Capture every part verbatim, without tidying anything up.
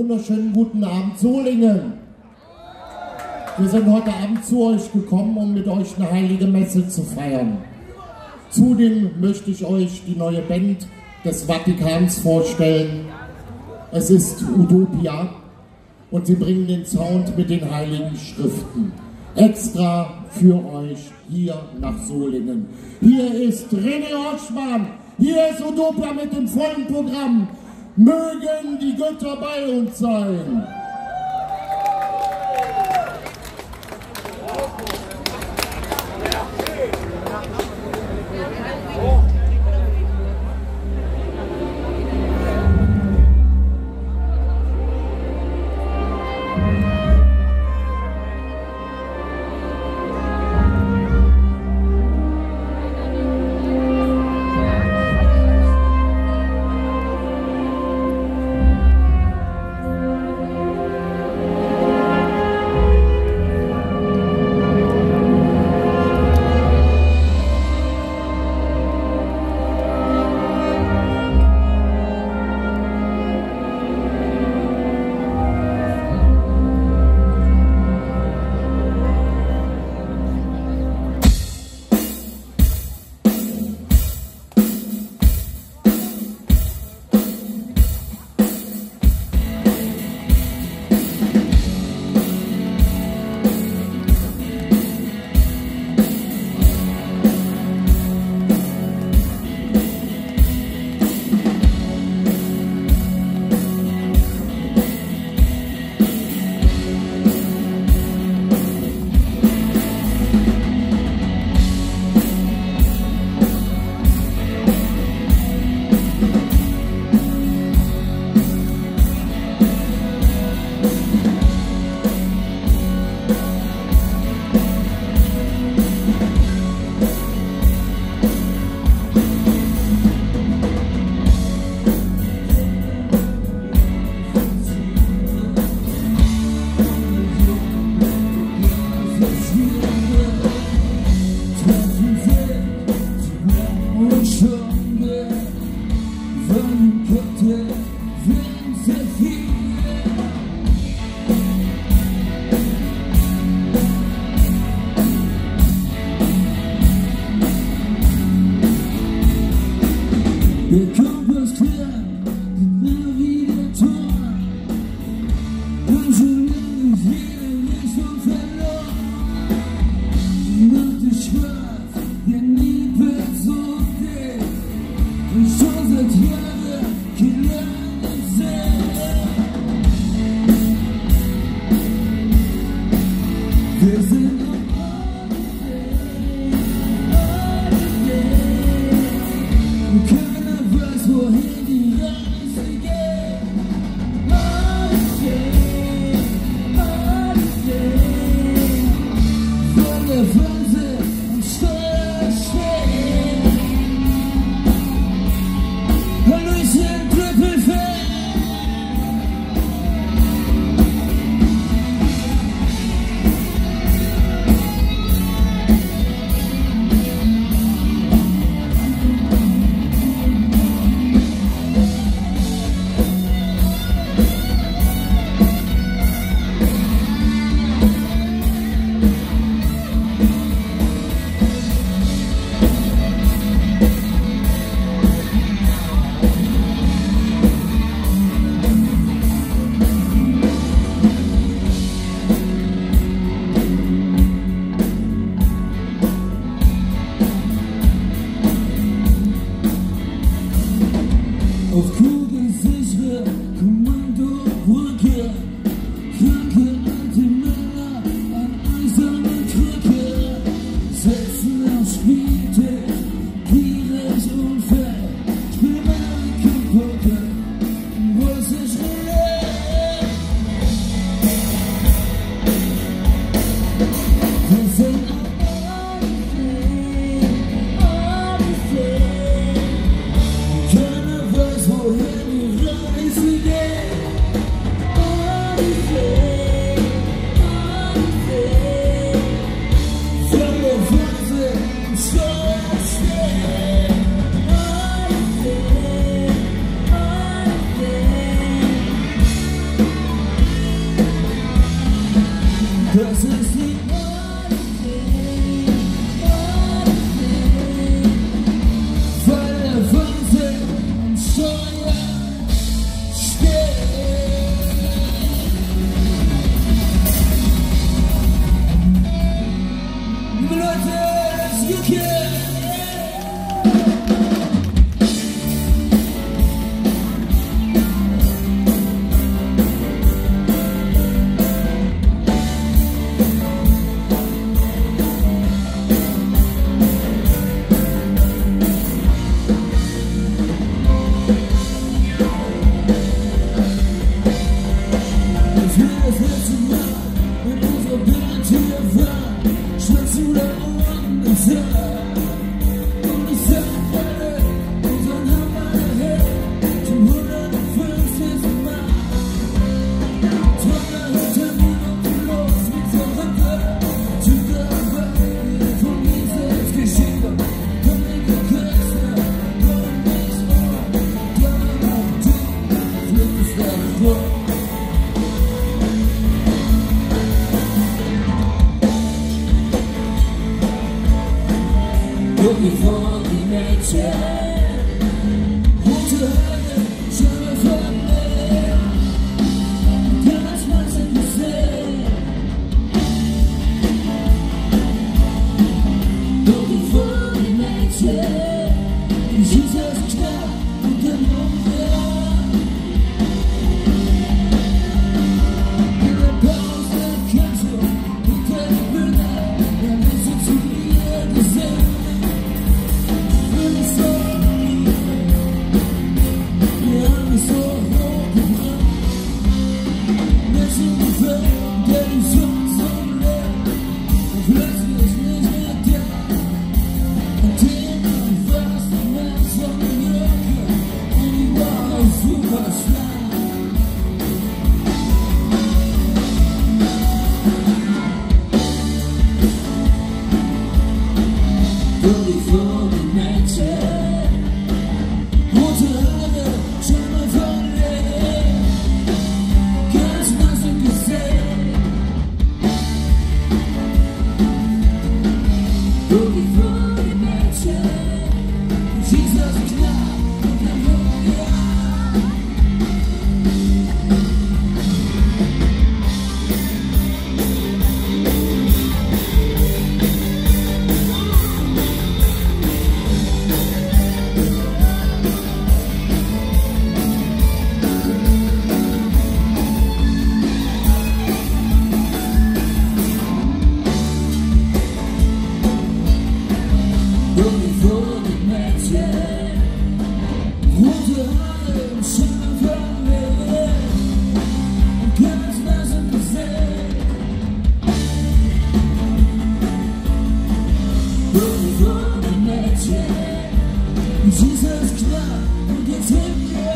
wunderschönen guten Abend Solingen. Wir sind heute Abend zu euch gekommen, um mit euch eine heilige Messe zu feiern. Zudem möchte ich euch die neue Band des Vatikans vorstellen. Es ist Utopia und sie bringen den Sound mit den heiligen Schriften. Extra für euch hier nach Solingen. Hier ist René Oschmann, hier ist Utopia mit dem vollen Programm. Mögen die Götter bei uns sein. warum. Guck mich vor die Mädchen, rote Haare, schöne von mir, ganz was in gesehen. Guck mich vor die Mädchen, die schießt das knapp und dann umher. In der Pause kannst du hinter die Bühne, dann bist du zu mir gesehen. Jesus knapp und jetzt hinterher.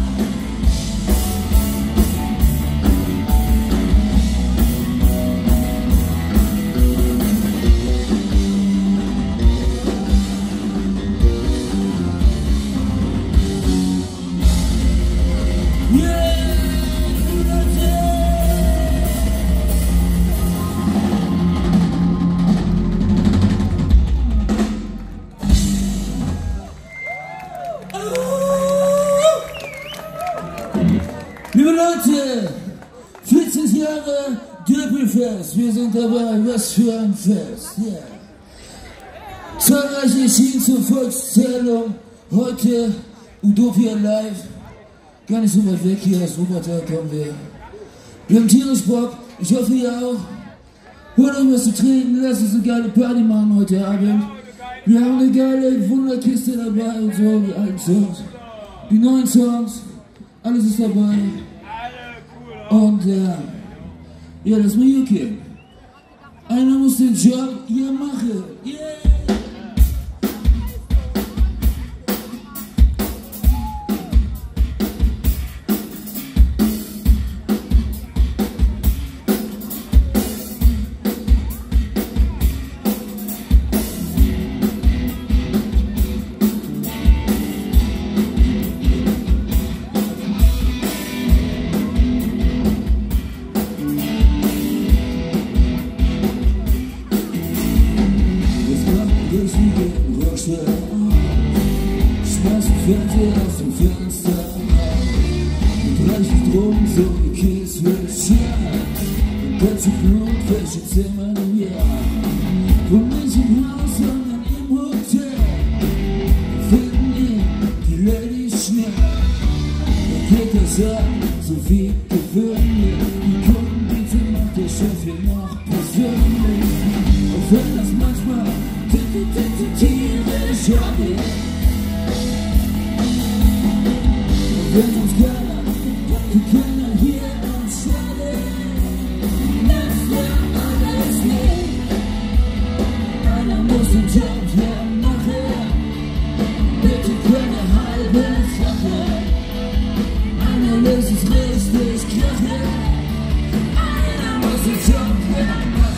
Liebe Leute, vierzig Jahre Döpelfest, wir sind dabei, was für ein Fest, yeah. Zahlreiche erschienen zur Volkszählung, heute Utopia live, gar nicht so weit weg hier aus Wuppertal kommen wir. Wir haben tierisch Bock, ich hoffe ihr auch. Holt euch was zu trinken, lasst uns eine geile Party machen heute Abend. Wir haben eine geile Wunderkiste dabei und so, die alten Songs, die neuen Songs, alles ist dabei. Und äh, ja, das mal hier gehen. Einer muss den Job hier machen. Yeah! Schmeiß den Fernseher aus dem Fenster und reich die Drogen so wie Kies für das Schaf. Und ganze Blut, welche Zimmer im Jahr. Und nicht im Haus, sondern im Hotel. Wir finden ihn, die Lady schnell. Der geht das ab, so wie gewöhnlich. Die Kunden bitte macht der Chef hier noch persönlich. Auch wenn das manchmal tierisch ist. Wenn uns keiner, wir können hier uns schaden. Das wird alles nicht. Einer muss den Job hier machen. Bitte keine halbe Sache. Einer lässt es richtig krachen. Einer muss den Job hier machen.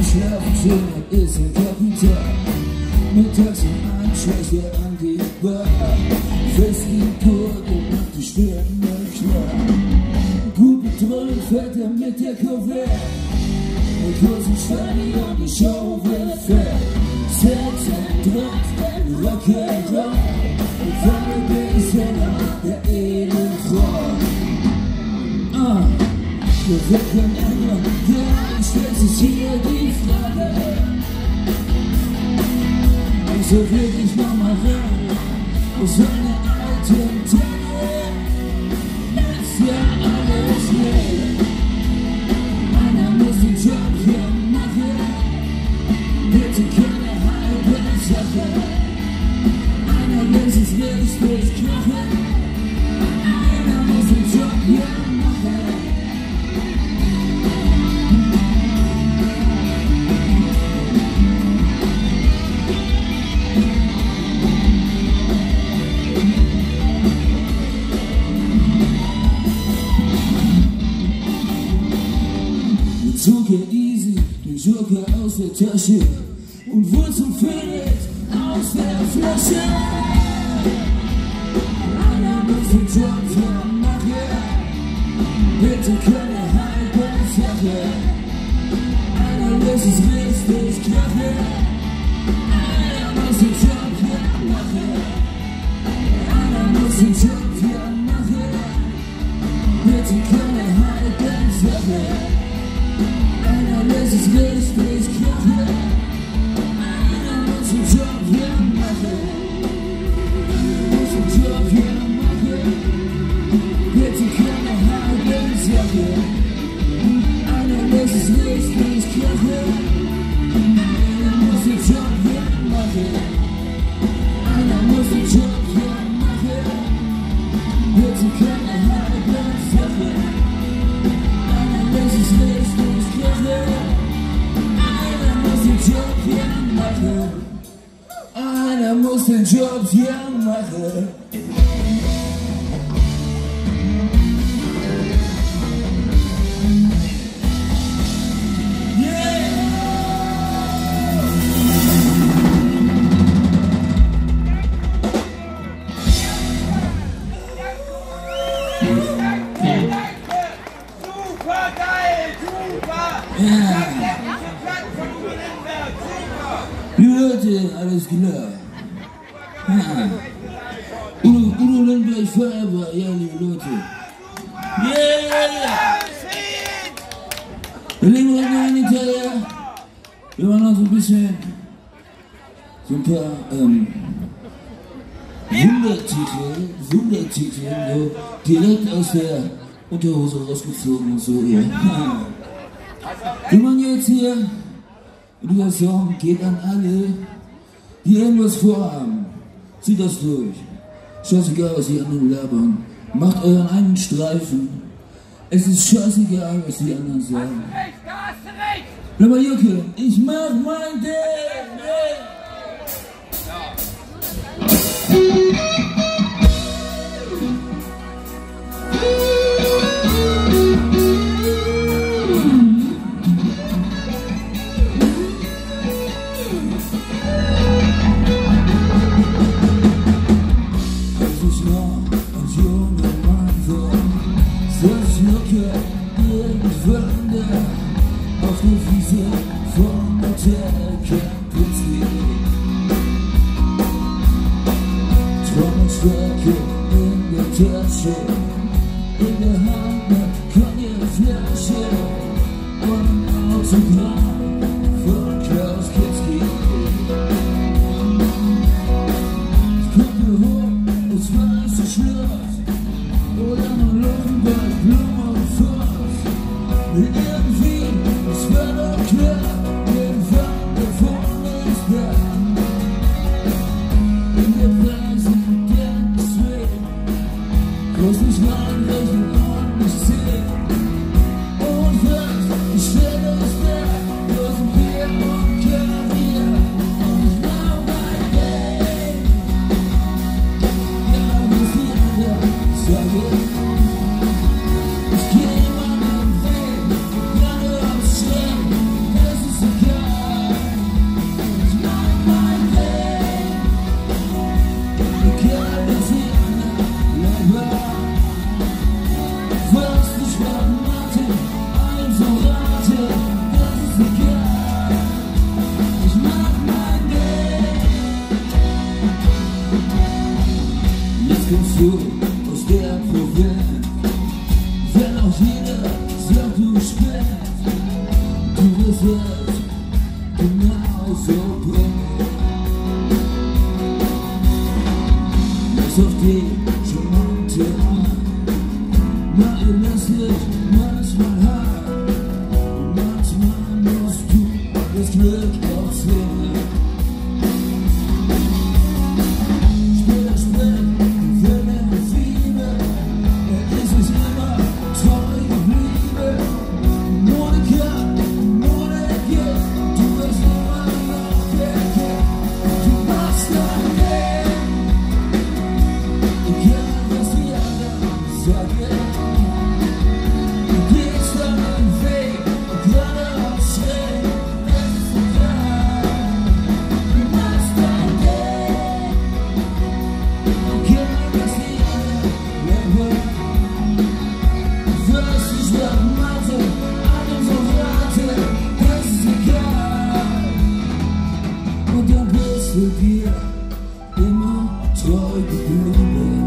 Schlafzimmer ist ein Kapital. Mittags um eins schleicht er an die Bar. Festgegurtet macht die Sterne klar. Gut betreut fährt er mit der Corvette. Mit kurzen Stadion, die Show wird fett. Sex and Drugs, Rock'n'Roll. Und vorne bin ich Sänger, der Edelfrau. Ah, wir wirken ändern, ja, ich stell sich hier die Frage. Ich so wirklich noch mal rein, wo so eine alte Tage ist ja alles leer. Einer muss den Job hier machen, bitte keine halbe Sache. Einer will sich richtig knacken, einer muss den Job hier machen. Zucker easy, den Joker aus der Tasche und wohl zum Phoenix aus der Flasche. Einer muss den Job hier machen, bitte keine halbe Sache. Einer lässt es richtig krachen, einer muss den Job hier machen. Einer muss den Job hier machen, bitte keine halbe Sache. Das ist richtig krachen, einer muss den Job hier machen, muss den Job hier machen, bitte keine halbe Sache. Einer lässt es richtig krachen, einer muss den Job hier machen, einer muss den Job hier machen, bitte keine halbe Sache. Einer lässt es richtig krachen, Job hier machen. Einer muss den Job hier machen. Super geil, super! Ja. Leute, alles klar. Ja. Udo, Udo Lindenberg forever, ja, liebe Leute. Yeah! Wir legen heute noch in Italien. Wir machen noch so ein bisschen, so ein paar ähm, Wundertitel, Wundertitel, so direkt aus der Unterhose rausgezogen und so, ja. Wir machen jetzt hier. Und dieser Song geht an alle, die irgendwas vorhaben. Zieht das durch. Scheißegal, was die anderen labern. Macht euren eigenen Streifen. Es ist scheißegal, was die anderen sagen. Da hast du recht, da hast du recht! Bleib mal, Jocke, ich mach mein Ding! Auf die Wiese vom Hotel Campus Trommelstöcke in der Tasche, in der Hand eine Cognac-Flasche und ein Autogramm von Klaus Kinski. Ich gucke hoch, das weiße Schloss oder nur Luft bei Blumen und Forst. Irgendwie, es war doch klar, irgendwann so aus der Provinz. Wenn auch jeder sagt, du spinnst, du wirst es genauso bringen. Lass auf den charmanten an, na ihr lasst dich manchmal hart, und manchmal musst du das Glück aufsehen. Dir immer treu geblieben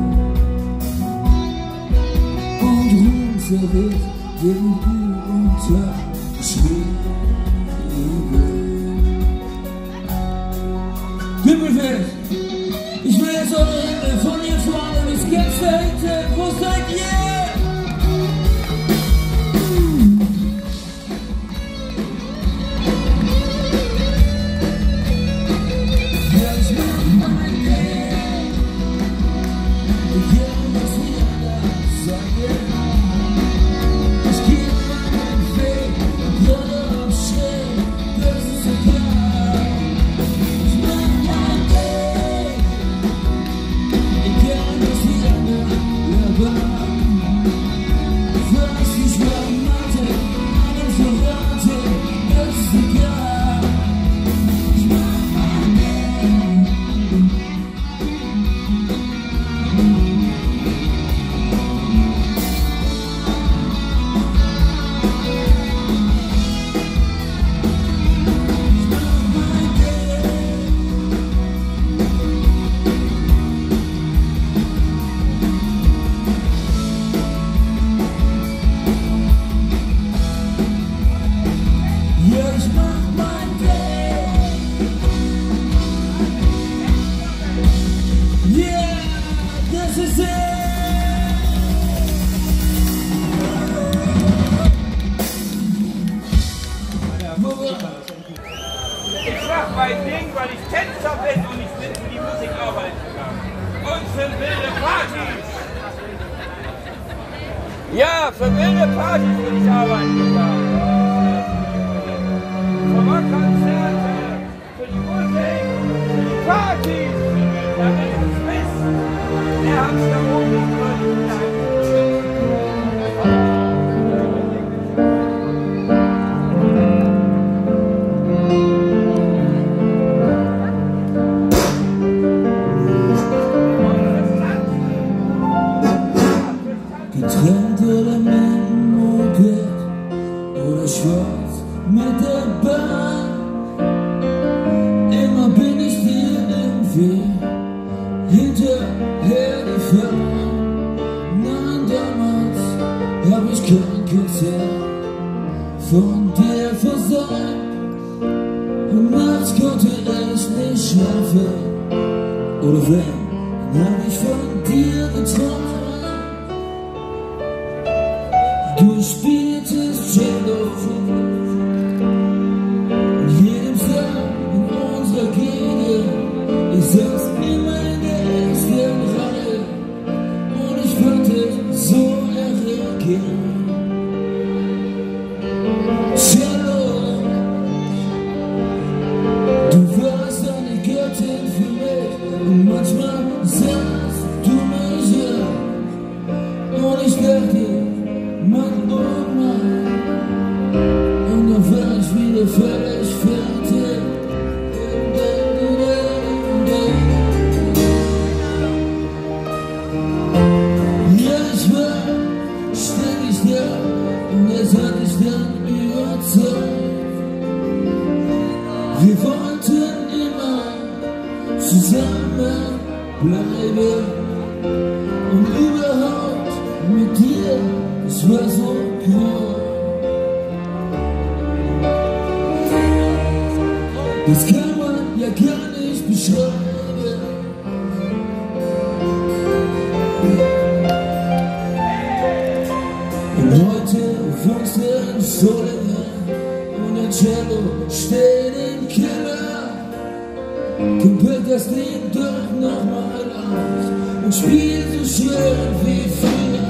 und unzerritt gegenüber unterschrieben. Himmelfest, ich will jetzt eure Hände von hier vorne bis ganz da hinten. Wo seid ihr? Ich mach mein Ding, weil ich Tänzer bin und ich bin für die Musik arbeiten kann. Und für wilde Partys. Ja, für wilde Partys will ich arbeiten kann. Für Konzerte, für die Musik, für die Partys. Damit es wisst, der Hamster oben nicht getrennt oder mit dem Moped oder schwarz mit der Bahn. Immer bin ich dir irgendwie hinterhergefahren. Nein, damals hab ich kein Konzert von dir versäumt. Und nachts konnte ich nicht schlafen. Oder wenn, dann hab ich von dir geträumt. Du spieltest Cello in jedem Saal in unserer Gegend. Ich saß immer in der ersten Reihe und ich fand es so erregend. Cello, du warst eine Göttin für mich und manchmal sahst du mich an und ich dachte, Mann, oh Mann, und dann war ich wieder völlig fertig. Ja, ich war ständig da und jetzt hat ich dann überzeugt. Wir wollten immer zusammen bleiben. Und überhaupt mit dir, es war so cool. Das kann man ja gar nicht beschreiben. Und heute wohnst du in Solingen und ein Cello steht im Keller. Du packst das Ding doch nochmal aus und spielst so schön wie früher.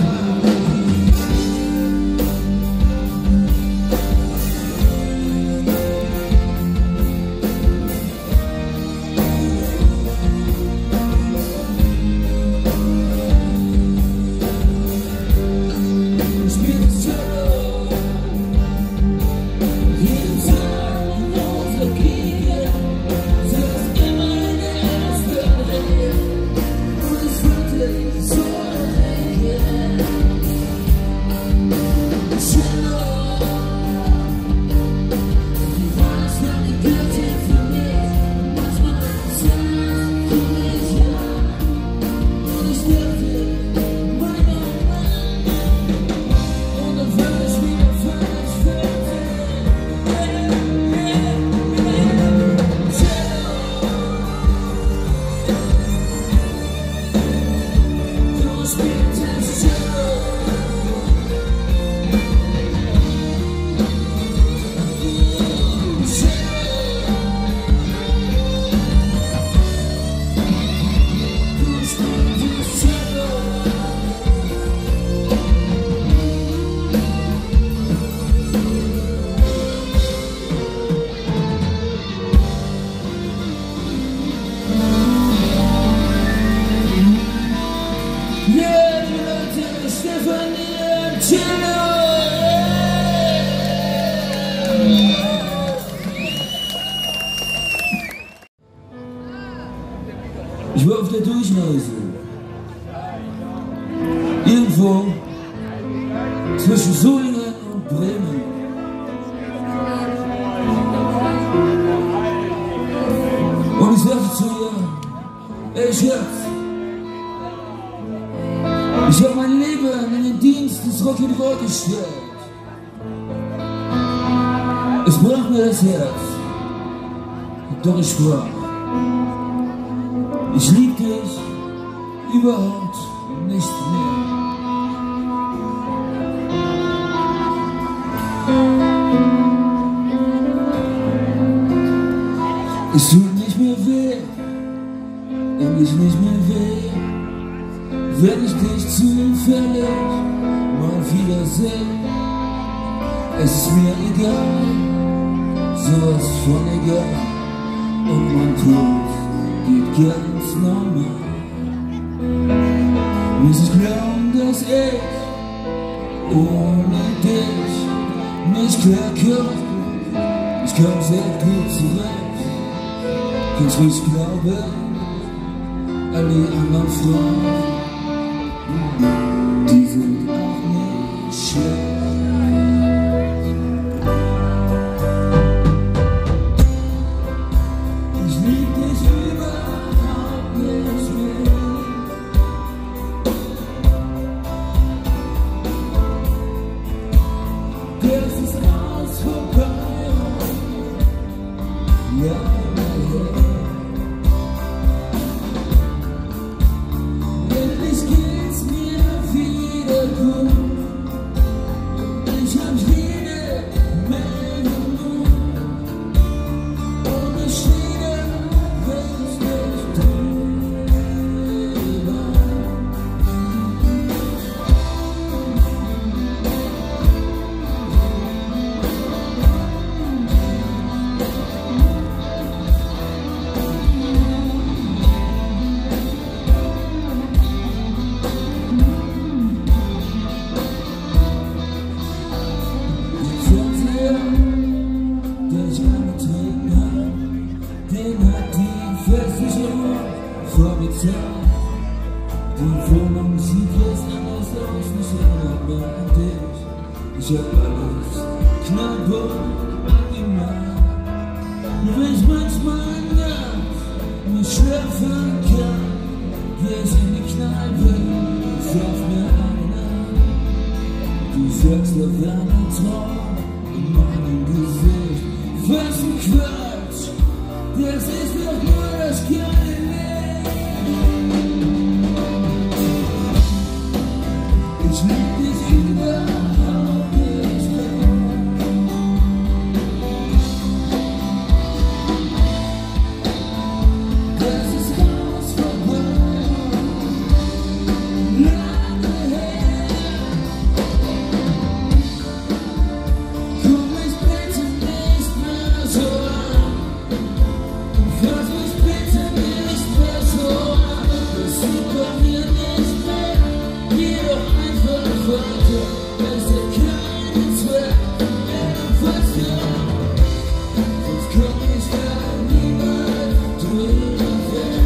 Ich war auf der Durchreise. Irgendwo zwischen Solingen und Bremen. Und ich sagte zu ihr, ey Schatz, ich habe mein Leben in den Dienst des Rock'n'Roll gestellt. Es brach mir das Herz, doch ich sprach, ich lieb dich überhaupt nicht mehr. Es tut nicht mehr weh, endlich nicht mehr weh, wenn ich dich zufällig mal wiedersehe. Es ist mir egal, sowas von egal, und mein Puls geht ganz normal. Muss ich glauben, dass ich ohne dich nicht klarkomme. Ich komm sehr gut zurecht, kannst ruhig glauben, all die anderen Frauen, die sind auch nicht schlecht. Die Wohnung sieht jetzt anders aus, nicht erinnert mehr an dich. Ich hab alles knallbunt angemacht. Nur wenn ich manchmal nachts nicht schlafen kann, gehst in die Kneipe, sauf mir einen an. Du sagst auf einen Traum in meinem Gesicht. Was ein Quatsch, das ist doch nur das kleine Leben. Ich lieb dich überhaupt nicht mehr. Das ist alles vorbei, lange her. Komm mich bitte nicht mehr so an, fass mich bitte nicht mehr so an. Das sieht bei mir nicht mehr, geh doch einfach weiter. Es hat keinen Zweck mehr, was du sonst komm ich da niemals drüber weg.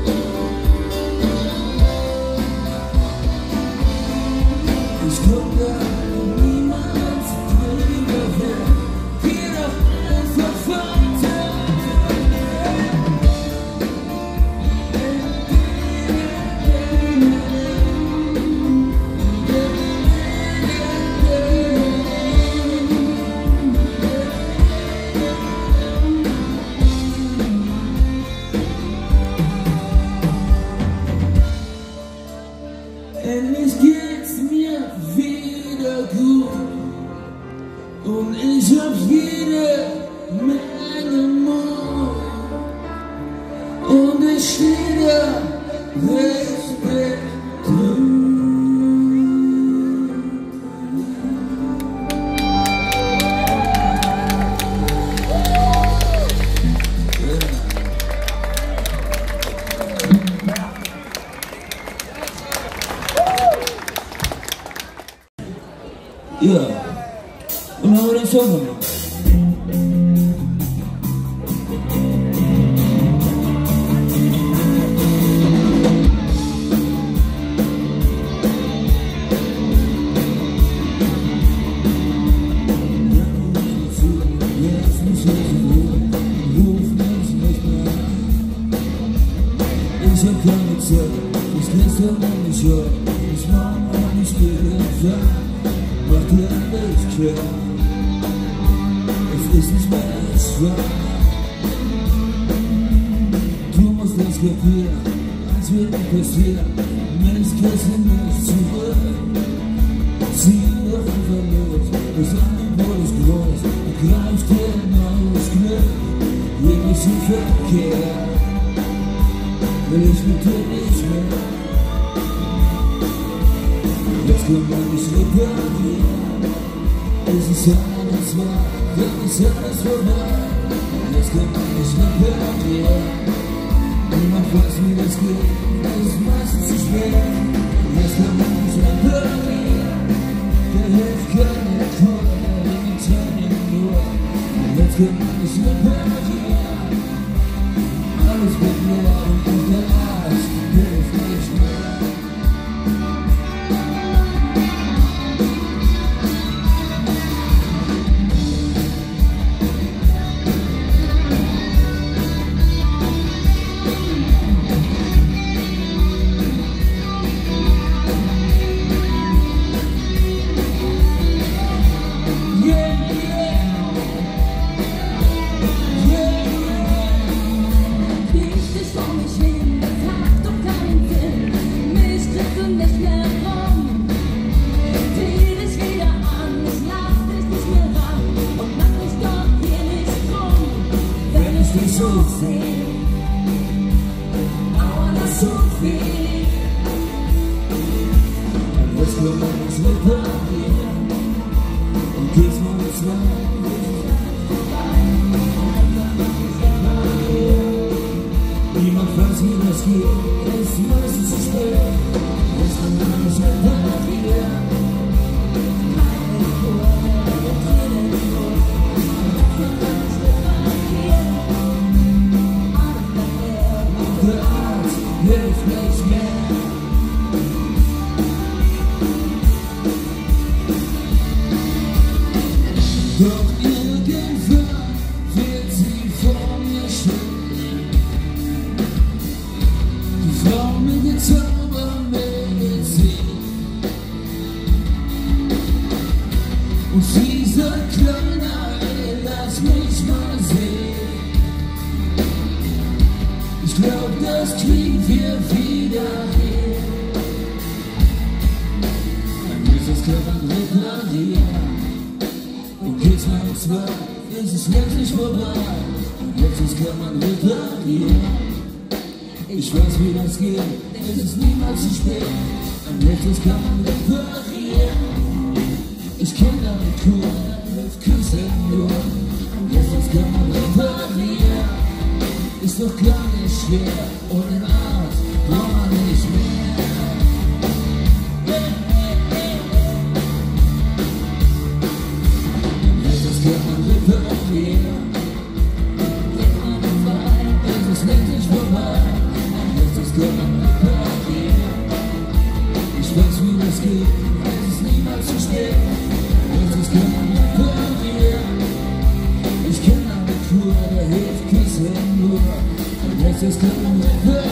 Ich komm da niemals drüber weg. Geh doch einfach weiter. Endlich geht's mir wieder gut und ich hab jede Menge Mut und ich steh da recht betrübt. Ja, und haben wir den Song gemacht. Ich hab keine Zeit, ich gestern noch nicht heute, ich mach noch nicht später. Mach dir alles klar, es ist nicht mehr schwer. Du musst das kapieren, eins wird nicht passieren, Mensch, kriegst du nicht zurück. Zieh doch einfach los, das Angebot ist groß, du greifst dir ein neues Glück. Jeder ist im Verkehr, will ich mit dir nicht mehr. Jetzt kann man nicht reparieren, es ist alles wahr, dann ist alles vorbei. Jetzt kann man nicht reparieren, niemand weiß wie das geht, es ist meistens zu spät. Jetzt kann man nicht reparieren, da hilft keine Kur, die Tränen nur. Jetzt kann man nicht reparieren, alles wird leer und der Arsch hilft nicht mehr. So viel, aber das so viel. Und jetzt kann man nicht reparieren und geht's mal mit zwei. Niemand weiß wie das geht, es ist meistens zu spät. Jetzt kann man nicht reparieren. Hilft nicht mehr. Doch irgendwann wird sie vor mir stehen. Die Frau mit den Zaubermedizin. Und dieser kleine, lass mich mal sehen. Ich glaub, das kriegen wir wieder hin. Dann ist das Körper reparieren. Und geht's mal um zwei, ist es längst vorbei. Und jetzt kann man reparieren. Ich weiß, wie das geht, es ist niemals zu spät. Am Nächstes kann man reparieren. Ich kenn eine Kur, mit Küssen nur. Am Nächstes kann man reparieren. Ist doch gar nicht schwer, und den Arzt braucht man nicht mehr. Am Nächstes kann man reparieren. Es ist längst vorbei. Ich weiß, wie das geht, es ist niemals zu spät. Das kann man reparieren. Ich kenne eine Kur, der hilft Küssen nur. Und das kann man reparieren.